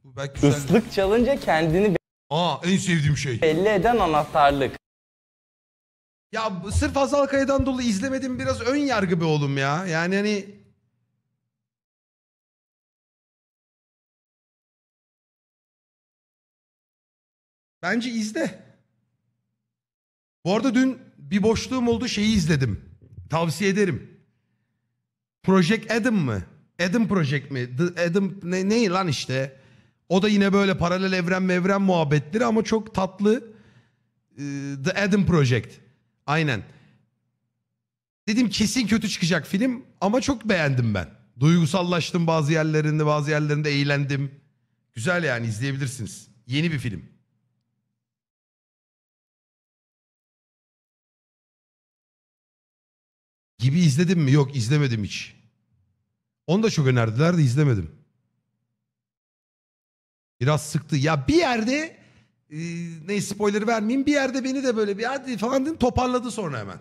Bu belki güzel. Islık çalınca kendini En sevdiğim şey. belli eden anahtarlık. Ya sırf Hazal Kaya'dan dolayı izlemedim, biraz ön yargı be oğlum ya. Yani hani... Bence izle. Bu arada dün bir boşluğum oldu, şeyi izledim. Tavsiye ederim. Project Adam mı? Adam Project mi? The Adam ne lan işte. O da yine böyle paralel evren muhabbetleri ama çok tatlı. The Adam Project. Aynen. Dedim kesin kötü çıkacak film ama çok beğendim ben. Duygusallaştım bazı yerlerinde eğlendim. Güzel yani, izleyebilirsiniz. Yeni bir film. Gibi izledim mi? Yok, izlemedim hiç. Onu da çok önerdiler de izlemedim. Biraz sıktı. Ya bir yerde ne spoiler vermeyeyim, bir yerde beni de böyle bir hadi falan dedim, toparladı sonra hemen.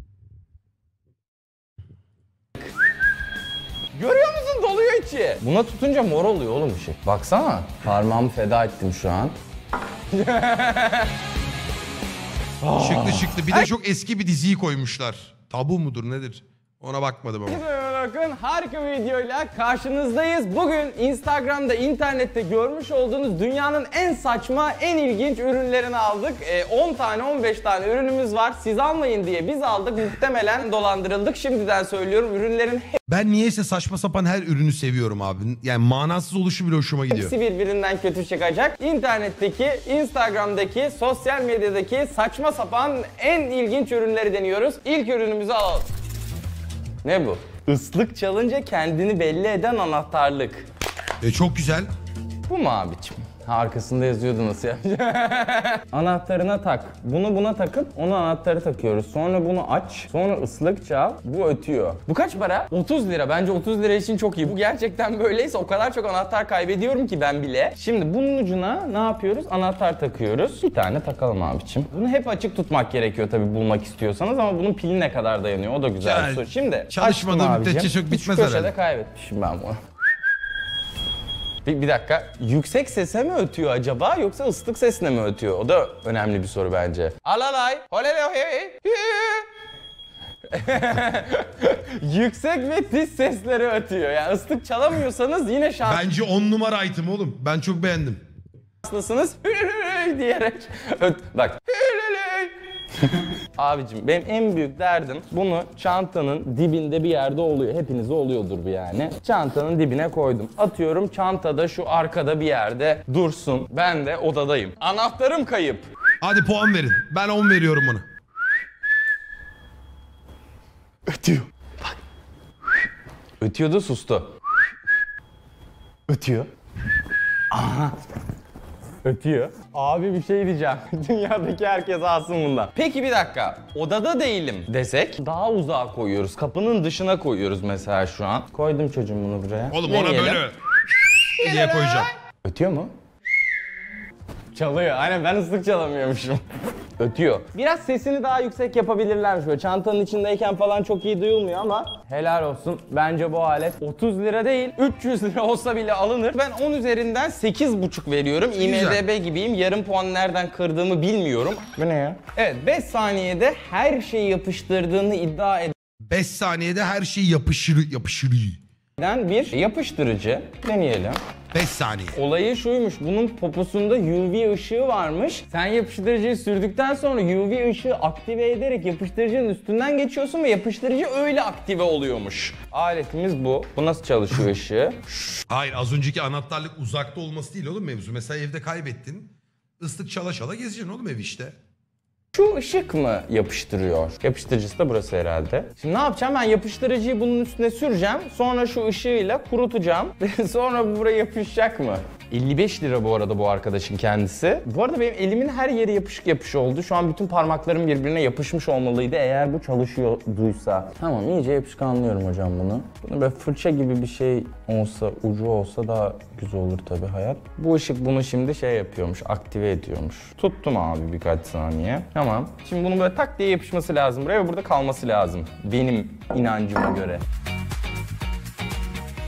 Görüyor musun, doluyor içi. Buna tutunca mor oluyor oğlum ışık. Baksana, parmağımı feda ettim şu an. Çıktı. Bir de çok eski bir diziyi koymuşlar. Tabu mudur nedir? Ona bakmadım ama. Bakın, harika bir videoyla karşınızdayız. Bugün Instagram'da, internette görmüş olduğunuz dünyanın en saçma, en ilginç ürünlerini aldık. 10 tane, 15 tane ürünümüz var. Siz almayın diye biz aldık. Muhtemelen dolandırıldık. Şimdiden söylüyorum, ürünlerin Ben niyeyse saçma sapan her ürünü seviyorum abi. Yani manasız oluşu bile hoşuma gidiyor. hepsi birbirinden kötü çıkacak. İnternetteki, Instagram'daki, sosyal medyadaki saçma sapan en ilginç ürünleri deniyoruz. İlk ürünümüzü alalım. Ne bu? Islık çalınca kendini belli eden anahtarlık. Çok güzel. Bu mu abicim? Arkasında yazıyordu nasıl ya? Anahtarına tak. Bunu buna takıp onu anahtarı takıyoruz. Sonra bunu aç. Sonra ıslık çal. Bu ötüyor. Bu kaç para? 30 lira. Bence 30 lira için çok iyi. Bu gerçekten böyleyse o kadar çok anahtar kaybediyorum ki ben bile. Şimdi bunun ucuna ne yapıyoruz? Anahtar takıyoruz. Bir tane takalım abicim. Bunu hep açık tutmak gerekiyor tabii bulmak istiyorsanız ama bunun pili ne kadar dayanıyor? O da güzel bir soru. Şimdi çalışmadığı müddetçe çok bitmez herhalde. Köşede kaybetmişim ben bunu. Bir dakika, yüksek sese mi ötüyor acaba yoksa ıslık sesine mi ötüyor? O da önemli bir soru bence. Alalay, yüksek ve tiz sesleri ötüyor. Yani ıslık çalamıyorsanız yine Bence 10 numara item oğlum. Ben çok beğendim. şanslısınız diyerek bak. Abicim benim en büyük derdim, bunu çantanın dibinde bir yerde oluyor. Hepinizde oluyordur bu yani. Çantanın dibine koydum. Atıyorum çantada şu arkada bir yerde dursun. Ben de odadayım. Anahtarım kayıp. Hadi puan verin. Ben 10 veriyorum ona. Ötüyor. Bak. Ötüyordu, sustu. Ötüyor. Aha. Ötüyor. Abi bir şey diyeceğim. Dünyadaki herkes alsın bundan. Peki bir dakika. Odada değilim desek daha uzağa koyuyoruz. Kapının dışına koyuyoruz mesela şu an. Koydum çocuğum bunu buraya. Oğlum ona Deneyelim. böyle diye koyacağım. Ötüyor mu? Çalıyor. Aynen, ben ıslık çalamıyormuşum. Ötüyor. Biraz sesini daha yüksek yapabilirlermiş böyle. Çantanın içindeyken falan çok iyi duyulmuyor ama helal olsun. Bence bu alet 30 lira değil 300 lira olsa bile alınır. Ben 10 üzerinden 8,5 veriyorum. IMDb gibiyim. Yarım puan nereden kırdığımı bilmiyorum. Bu ne ya? Evet, 5 saniyede her şeyi yapıştırdığını iddia 5 saniyede her şey yapışır. eden bir yapıştırıcı. Deneyelim. 5 saniye. Olayı şuymuş, bunun poposunda UV ışığı varmış. Sen yapıştırıcıyı sürdükten sonra UV ışığı aktive ederek yapıştırıcının üstünden geçiyorsun ve yapıştırıcı öyle aktive oluyormuş. Aletimiz bu. Bu nasıl çalışıyor ışığı? Hayır, az önceki anahtarlık uzakta olması değil oğlum mevzu. Mesela evde kaybettin. Islık çala çala gezeceksin oğlum ev işte. Şu ışık mı yapıştırıyor? Yapıştırıcısı da burası herhalde. Şimdi ne yapacağım? Ben yapıştırıcıyı bunun üstüne süreceğim. Sonra şu ışığıyla kurutacağım. Sonra bu buraya yapışacak mı? 55 lira bu arada bu arkadaşın kendisi. Bu arada benim elimin her yeri yapışık oldu. Şu an bütün parmaklarım birbirine yapışmış olmalıydı eğer bu çalışıyorduysa. Tamam, iyice yapışkanlıyorum hocam bunu. Bunu böyle fırça gibi bir şey olsa, ucu olsa daha güzel olur tabii hayat. Bu ışık bunu şimdi şey yapıyormuş, aktive ediyormuş. Tuttum abi birkaç saniye. Tamam. Şimdi bunun böyle tak diye yapışması lazım buraya ve burada kalması lazım. Benim inancıma göre.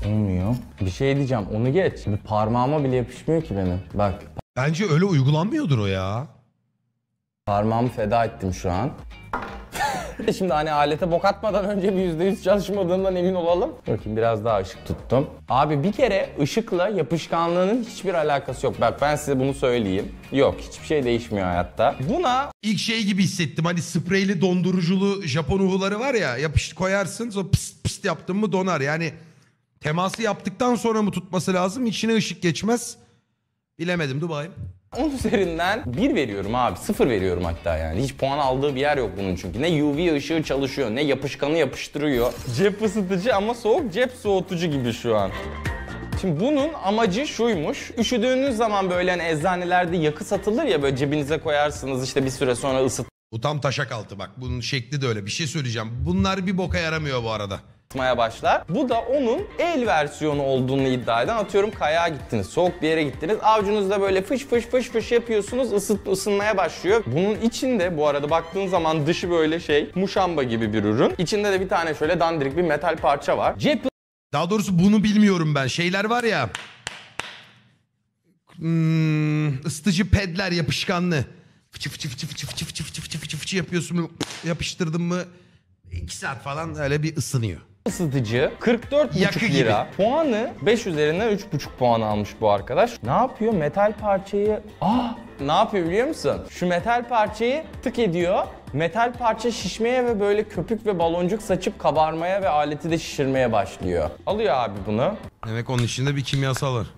Olmuyor. Bir şey diyeceğim, onu geç. Bu parmağıma bile yapışmıyor ki benim. Bak, Bence öyle uygulanmıyordur o ya. parmağımı feda ettim şu an. Şimdi hani alete bok atmadan önce bir %100 çalışmadığından emin olalım. Bakayım biraz daha ışık tuttum. Abi bir kere ışıkla yapışkanlığının hiçbir alakası yok. Bak ben size bunu söyleyeyim. Yok, hiçbir şey değişmiyor hayatta. Buna İlk şey gibi hissettim. Hani spreyli donduruculu Japon uhuları var ya. Yapıştı koyarsın, sonra pıst pıst yaptın mı donar. Yani teması yaptıktan sonra mı tutması lazım? İçine ışık geçmez. Bilemedim, dur bakayım. 10 üzerinden 1 veriyorum abi. 0 veriyorum hatta yani. Hiç puan aldığı bir yer yok bunun çünkü. Ne UV ışığı çalışıyor, ne yapışkanı yapıştırıyor. Cep ısıtıcı ama soğuk cep soğutucu gibi şu an. Şimdi bunun amacı şuymuş. Üşüdüğünüz zaman böyle hani eczanelerde yakı satılır ya, böyle cebinize koyarsınız, işte bir süre sonra Bu tam taşak altı bak. Bunun şekli de öyle. Bir şey söyleyeceğim. Bunlar bir boka yaramıyor bu arada. ısıtmaya başlar. Bu da onun el versiyonu olduğunu iddia eden, atıyorum kayağa gittiniz, soğuk bir yere gittiniz, avucunuzda böyle fış fış fış fış yapıyorsunuz, ısınmaya başlıyor. Bunun içinde bu arada baktığın zaman dışı böyle şey, muşamba gibi bir ürün. İçinde de bir tane şöyle dandirik bir metal parça var. Cep Daha doğrusu bunu bilmiyorum ben. Şeyler var ya. Isıtıcı pedler yapışkanlı. Fıçı fıçı fıçı fıçı fıçı fıçı fıçı fıçı fıçı fıçı yapıyorsun. Yapıştırdın mı 2 saat falan öyle bir ısınıyor. ısıtıcı Yakı 44,5 gibi. lira. Puanı 5 üzerinden 3,5 puan almış bu arkadaş. Ne yapıyor? Metal parçayı... Ne yapıyor biliyor musun? Şu metal parçayı tık ediyor. Metal parça şişmeye ve böyle köpük ve baloncuk saçıp kabarmaya ve aleti de şişirmeye başlıyor. Alıyor abi bunu. Demek onun içinde bir kimyasal var.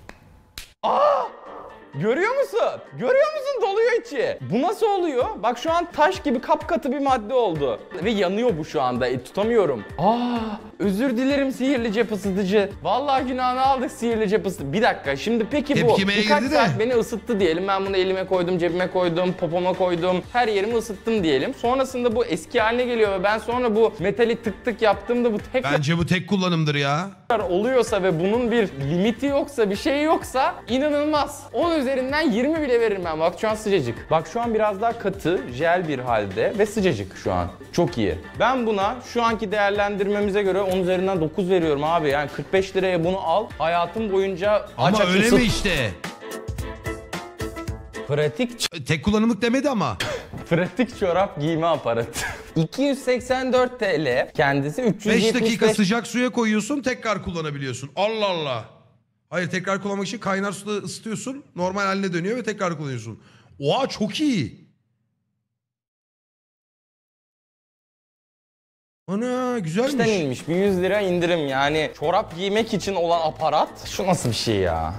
Görüyor musun? Görüyor musun? Doluyor içi. Bu nasıl oluyor? Bak şu an taş gibi kapkatı bir madde oldu. Ve yanıyor bu şu anda. Tutamıyorum. Özür dilerim sihirli cep ısıtıcı. Vallahi günahını aldık sihirli cep ısıtıcı. Bir dakika şimdi peki bu Tepkimeye birkaç girdi saat de. beni ısıttı diyelim. Ben bunu elime koydum, cebime koydum, popoma koydum. Her yerimi ısıttım diyelim. Sonrasında bu eski haline geliyor ve ben sonra bu metali tık tık yaptığımda bu tekrar Bence bu tek kullanımdır ya. oluyorsa ve bunun bir limiti yoksa, bir şey yoksa inanılmaz. 10 üzerinden 20 bile veririm ben. Bak şu an sıcacık. Bak şu an biraz daha katı, jel bir halde ve sıcacık şu an. Çok iyi. Ben buna şu anki değerlendirmemize göre 10 üzerinden 9 veriyorum abi. Yani 45 liraya bunu al. Hayatım boyunca Ama aç öyle ısıt. mi işte? Pratik Tek kullanımlık demedi ama. pratik çorap giyme aparatı. 284 TL. Kendisi 5 375. dakika sıcak suya koyuyorsun, tekrar kullanabiliyorsun. Allah Allah. Hayır, tekrar kullanmak için kaynar suda ısıtıyorsun. Normal haline dönüyor ve tekrar kullanıyorsun. Oha, çok iyi. Ana güzelmiş. İşten inmiş. Bir 100 lira indirim yani. Çorap giymek için olan aparat. Şu nasıl bir şey ya?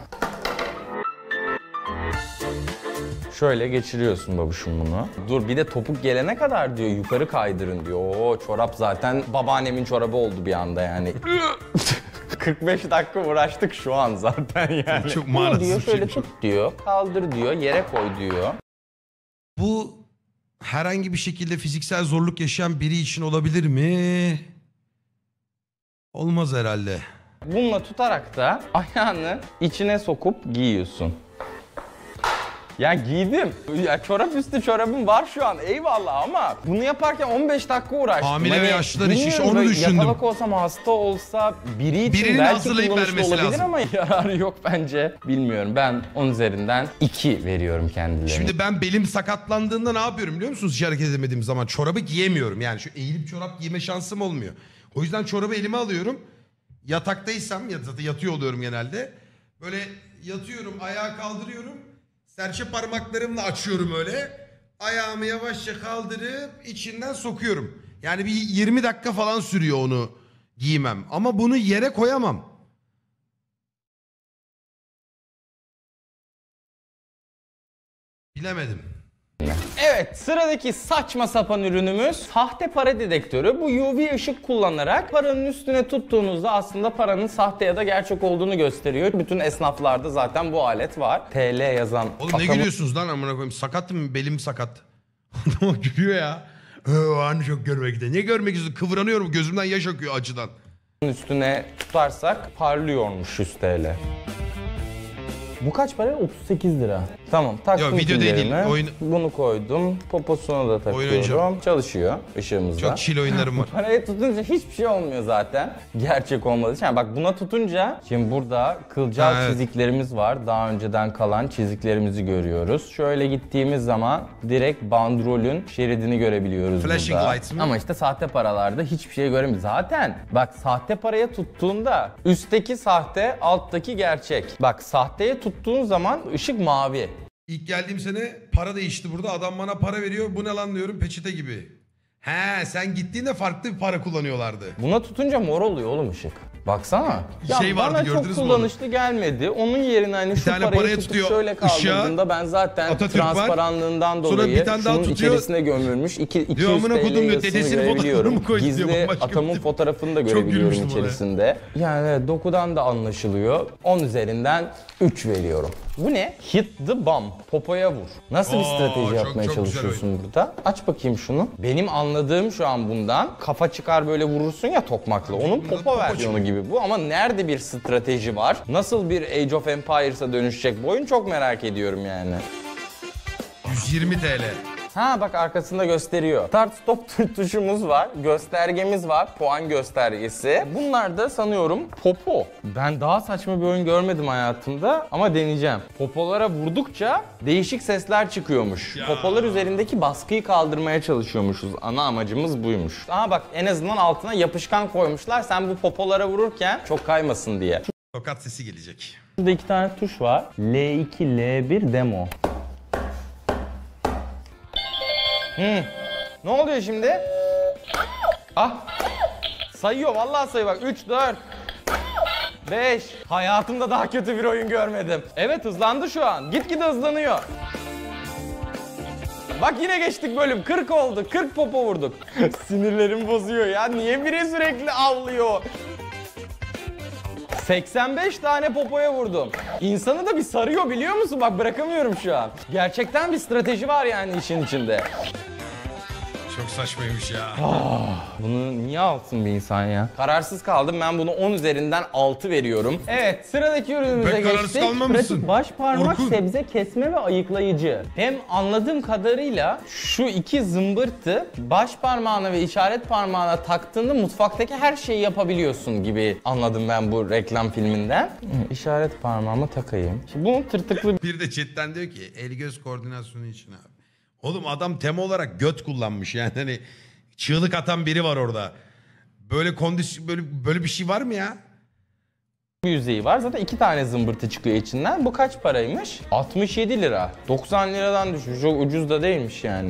Şöyle geçiriyorsun babuşum bunu. Dur bir de topuk gelene kadar diyor yukarı kaydırın diyor. Oo çorap zaten babaannemin çorabı oldu bir anda yani. 45 dakika uğraştık şu an zaten yani. Çok Bunu manasız diyor, bir şöyle şeymiş. tut diyor, kaldır diyor, yere koy diyor. Bu herhangi bir şekilde fiziksel zorluk yaşayan biri için olabilir mi? Olmaz herhalde. Bununla tutarak da ayağını içine sokup giyiyorsun. Ya giydim. Ya çorap üstü çorabım var şu an eyvallah ama bunu yaparken 15 dakika uğraştım. Hamile ve yaşlılar için bilmiyorum, onu böyle düşündüm. Yatalak olsam, hasta olsa biri için Birinin belki hazırlayıp kullanışlı vermesi olabilir lazım. ama yararı yok bence. Bilmiyorum, ben 10 üzerinden 2 veriyorum kendilerine. Şimdi ben belim sakatlandığında ne yapıyorum biliyor musunuz? Hiç hareket edemediğim zaman çorabı giyemiyorum. Yani şu eğilip çorap giyme şansım olmuyor. O yüzden çorabı elime alıyorum. Yataktaysam, yatıyor oluyorum genelde. Böyle yatıyorum, ayağı kaldırıyorum. Serçe parmaklarımla açıyorum öyle. Ayağımı yavaşça kaldırıp içinden sokuyorum. Yani bir 20 dakika falan sürüyor onu giymem. Ama bunu yere koyamam. Bilemedim. Evet, sıradaki saçma sapan ürünümüz sahte para dedektörü. Bu UV ışık kullanarak paranın üstüne tuttuğunuzda aslında paranın sahte ya da gerçek olduğunu gösteriyor. Bütün esnaflarda zaten bu alet var. TL yazan. Oğlum ne gülüyorsunuz lan amına koyayım? Sakat mı? Belim sakat. Adam gülüyor ya. O anı çok görmekte. Ne görmek istiyorsun? Kıvranıyorum. Gözümden yaş akıyor acıdan. Üstüne tutarsak parlıyormuş 100 TL. Bu kaç para? 38 lira. Tamam, taktım Yok, video değil, pillerimi. oyun. Bunu koydum. Poposuna da takıyorum. oynayacağım. Çalışıyor ışığımızda. Çok chill oyunlarım var. Parayı tutunca hiçbir şey olmuyor zaten. Gerçek olmadığı için. Yani bak buna tutunca şimdi burada kılcal Ha, evet. çiziklerimiz var. Daha önceden kalan çiziklerimizi görüyoruz. Şöyle gittiğimiz zaman direkt bandrolün şeridini görebiliyoruz Flashing burada. lights mı? Ama işte sahte paralarda hiçbir şey göremiyoruz. Zaten bak sahte paraya tuttuğunda üstteki sahte, alttaki gerçek. Bak sahteye tuttuğun zaman ışık mavi. İlk geldiğim sene para değişti burada. Adam bana para veriyor. Bu ne lan diyorum, peçete gibi. He, sen gittiğinde farklı bir para kullanıyorlardı. Buna tutunca mor oluyor oğlum ışık. Baksana. Şey vardı, bana gördünüz çok mü kullanışlı gelmedi. Onun yerine hani şu tane parayı paraya tutup tutuyor, şöyle kaldırdığımda ben zaten Atatürk var. transparanlığından Sonra dolayı bir tane daha şunun tutuyor. içerisine gömülmüş 200 amına TL kodum diyor, yazısını dedesinin görebiliyorum. fotoğrafını koydu diyor, Gizli bambaşka atamın bir tip. fotoğrafını da Çok görebiliyorum gülmüştüm ona. içerisinde. Yani evet, dokudan da anlaşılıyor. 10 üzerinden 3 veriyorum. Bu ne? Hit the bomb. Popoya vur. Nasıl bir strateji çok- yapmaya çok güzel çalışıyorsun burada? Aç bakayım şunu. Benim anladığım şu an bundan kafa çıkar böyle vurursun ya tokmakla. Onun Bunda popo popo versiyonu gibi bu ama nerede bir strateji var? Nasıl bir Age of Empires'a dönüşecek bu oyun çok merak ediyorum yani. 120 TL. Ha bak arkasında gösteriyor. Start stop tuşumuz var, göstergemiz var, puan göstergesi. Bunlar da sanıyorum popo. Ben daha saçma bir oyun görmedim hayatımda ama deneyeceğim. Popolara vurdukça değişik sesler çıkıyormuş. Ya. Popolar üzerindeki baskıyı kaldırmaya çalışıyormuşuz. Ana amacımız buymuş. Aha bak en azından altına yapışkan koymuşlar. Sen bu popolara vururken çok kaymasın diye. Tokat sesi gelecek. Şurada 2 tane tuş var. L2, L1 demo. Ne oluyor şimdi? Ah! Sayıyor, vallahi sayıyor bak. 3, 4, 5. Hayatımda daha kötü bir oyun görmedim. Evet, hızlandı şu an. Gitgide hızlanıyor. Bak yine geçtik bölüm. 40 oldu. 40 popo vurduk. Sinirlerim bozuyor ya. Niye biri sürekli avlıyor? 85 tane popoya vurdum. İnsanı da bir sarıyor biliyor musun? Bak bırakamıyorum şu an. Gerçekten bir strateji var yani işin içinde. Çok saçmaymış ya. Bunu niye alsın bir insan ya? Kararsız kaldım. Ben bunu 10 üzerinden 6 veriyorum. Evet, sıradaki ürünümüze Pek kararsız geçtik. kalmamışsın. Pratik baş parmak Orkun. sebze kesme ve ayıklayıcı. Hem anladığım kadarıyla şu iki zımbırtı baş parmağına ve işaret parmağına taktığında mutfaktaki her şeyi yapabiliyorsun gibi anladım ben bu reklam filminden. İşaret parmağıma takayım. Şimdi bunun tırtıklı Bir de chatten diyor ki el göz koordinasyonu için abi. Oğlum adam tema olarak göt kullanmış yani hani çığlık atan biri var orada. Böyle kondisyon böyle bir şey var mı ya? bir yüzeyi var. Zaten 2 tane zımbırtı çıkıyor içinden. Bu kaç paraymış? 67 lira. 90 liradan düşmüş. Çok ucuz da değilmiş yani.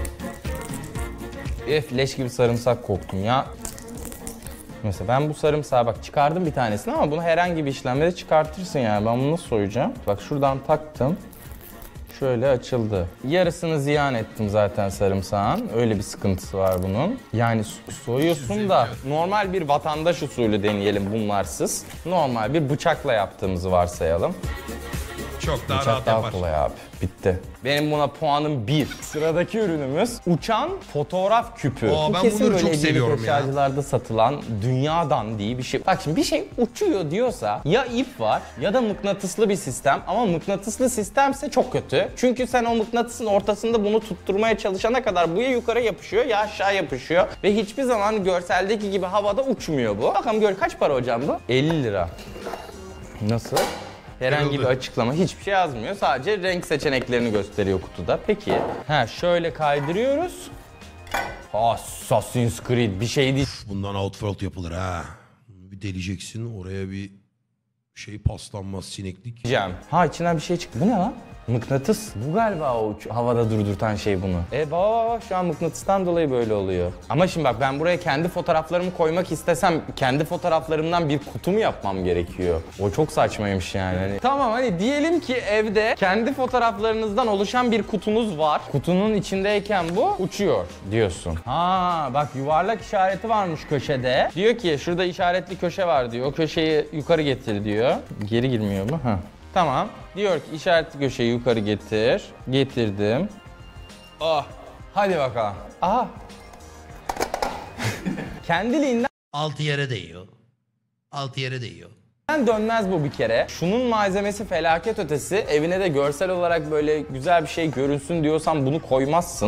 Leş gibi sarımsak koktum ya. Mesela ben bu sarımsağı bak çıkardım bir tanesini ama bunu herhangi bir işlemle de çıkartırsın yani. Ben bunu nasıl soyacağım? Bak şuradan taktım. Şöyle açıldı. Yarısını ziyan ettim zaten sarımsağın. Öyle bir sıkıntısı var bunun. Yani soyuyorsun da normal bir vatandaş usulü deneyelim bunlarsız. Normal bir bıçakla yaptığımızı varsayalım. Çok daha Bıçak rahat daha yapar. kolay abi. Bitti. Benim buna puanım 1. Sıradaki ürünümüz uçan fotoğraf küpü. Aa, Bu ben kesin bunları böyle çok hediyelik seviyorum ya. eşyacılarda satılan dünyadan diye bir şey. Bak şimdi bir şey uçuyor diyorsa ya ip var ya da mıknatıslı bir sistem ama mıknatıslı sistemse çok kötü. Çünkü sen o mıknatısın ortasında bunu tutturmaya çalışana kadar bu ya yukarı yapışıyor ya aşağı yapışıyor ve hiçbir zaman görseldeki gibi havada uçmuyor bu. Bakalım gör kaç para hocam bu? 50 lira. Nasıl? Herhangi bir Kırıldı. açıklama, hiçbir şey yazmıyor. Sadece renk seçeneklerini gösteriyor kutuda. Peki, şöyle kaydırıyoruz. Assassin's Creed bir şey değil. Bundan Outworld yapılır ha. Bir deleceksin oraya bir şey paslanmaz sineklik. Diyeceğim. Ha içinden bir şey çıktı. Bu ne lan? Mıknatıs. Bu galiba o havada durdurtan şey bunu. Bak şu an mıknatıstan dolayı böyle oluyor. Ama şimdi bak ben buraya kendi fotoğraflarımı koymak istesem kendi fotoğraflarımdan bir kutu mu yapmam gerekiyor? O çok saçmaymış yani. Tamam hani diyelim ki evde kendi fotoğraflarınızdan oluşan bir kutunuz var. Kutunun içindeyken bu uçuyor diyorsun. Ha bak yuvarlak işareti varmış köşede. Diyor ki şurada işaretli köşe var diyor. O köşeyi yukarı getir diyor. Geri girmiyor mu? Ha. Tamam. Diyor ki işaretli köşeyi yukarı getir. Getirdim. Oh. Hadi bakalım. Aha. Kendiliğinden Altı yere değiyor. Altı yere değiyor. Dönmez bu bir kere. Şunun malzemesi felaket ötesi. Evine de görsel olarak böyle güzel bir şey görünsün diyorsan bunu koymazsın.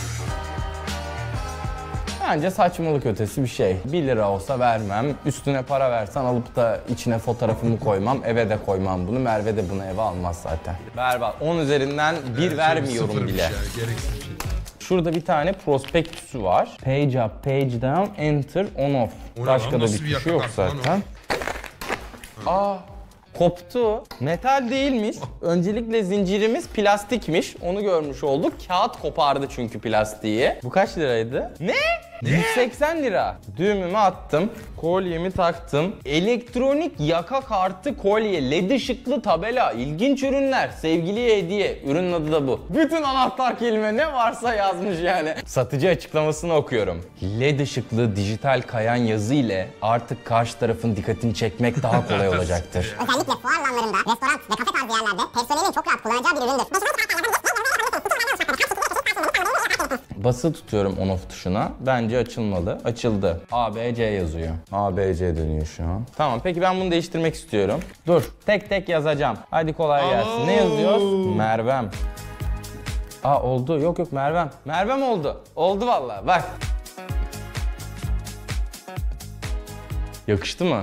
Bence saçmalık ötesi bir şey. 1 lira olsa vermem. Üstüne para versen alıp da içine fotoğrafımı koymam. Eve de koymam bunu. Merve de bunu eve almaz zaten. Berbat. 10 üzerinden 1 vermiyorum bile. Ya, gereksiz bir şey. Şurada bir tane prospektüsü var. Page up, page down, enter, on off. Başka da bir tuşu yok zaten. Aa, koptu. Metal değilmiş. Öncelikle zincirimiz plastikmiş. Onu görmüş olduk. Kağıt kopardı çünkü plastiği. Bu kaç liraydı? Ne? 180 lira. Düğümümü attım. Kolyemi taktım. Elektronik yaka kartı kolye. LED ışıklı tabela. İlginç ürünler. Sevgiliye hediye. Ürünün adı da bu. Bütün anahtar kelime ne varsa yazmış yani. Satıcı açıklamasını okuyorum. LED ışıklı dijital kayan yazı ile artık karşı tarafın dikkatini çekmek daha kolay olacaktır. Özellikle fuar alanlarında, restoran ve kafe tarzı yerlerde personelin çok rahat kullanacağı bir üründür. Basılı tutuyorum on off tuşuna. Bence açılmalı. Açıldı. ABC yazıyor. ABC dönüyor şu an. Tamam, peki ben bunu değiştirmek istiyorum. Dur. Tek tek yazacağım. Hadi kolay gelsin. Ne yazıyor? Mervem. Aa, oldu. Yok yok, Mervem. Mervem oldu. Oldu vallahi. Bak. Yakıştı mı?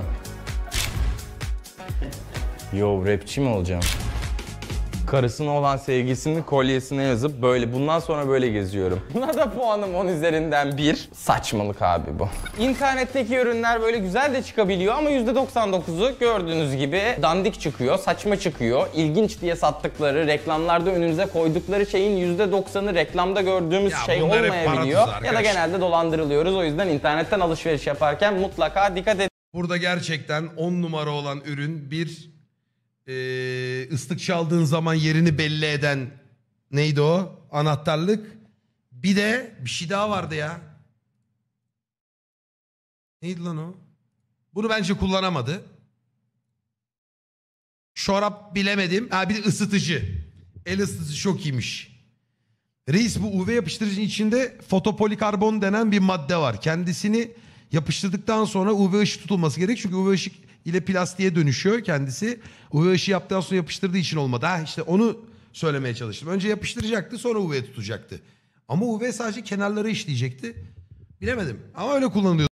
Yo, rapçi mi olacağım? Karısına olan sevgisini kolyesine yazıp böyle bundan sonra böyle geziyorum. Buna da puanım 10 üzerinden 1. Saçmalık abi bu. İnternetteki ürünler böyle güzel de çıkabiliyor ama %99'u gördüğünüz gibi dandik çıkıyor, saçma çıkıyor. İlginç diye sattıkları, reklamlarda önünüze koydukları şeyin %90'ı reklamda gördüğümüz şey olmayabiliyor. Ya da genelde dolandırılıyoruz. O yüzden internetten alışveriş yaparken mutlaka dikkat edin. Burada gerçekten 10 numara olan ürün bir ıslık çaldığın zaman yerini belli eden neydi o? Anahtarlık. Bir de bir şey daha vardı ya. Neydi lan o? Bunu bence kullanamadı. Çorap bilemedim. Ha, bir de ısıtıcı. El ısıtıcı çok iyiymiş. Reis, bu UV yapıştırıcının içinde fotopolikarbon denen bir madde var. Kendisini yapıştırdıktan sonra UV ışık tutulması gerek. Çünkü UV ışık ile plastiğe dönüşüyor kendisi. UV ışığı yaptıktan sonra yapıştırdığı için olmadı. Ha, işte onu söylemeye çalıştım. Önce yapıştıracaktı, sonra UV tutacaktı. Ama UV sadece kenarları işleyecekti. Bilemedim ama öyle kullanılıyor.